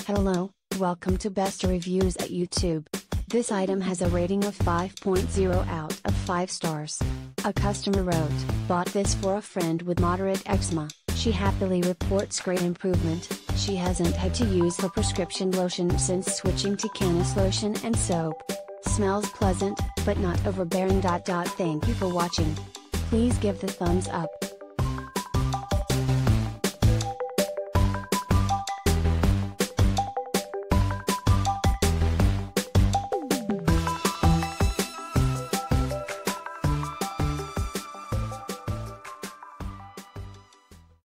Hello, welcome to Best Reviews at YouTube. This item has a rating of 5.0 out of 5 stars. A customer wrote, "Bought this for a friend with moderate eczema. She happily reports great improvement. She hasn't had to use her prescription lotion since switching to Canus lotion and soap. Smells pleasant, but not overbearing. Thank you for watching. Please give the thumbs up.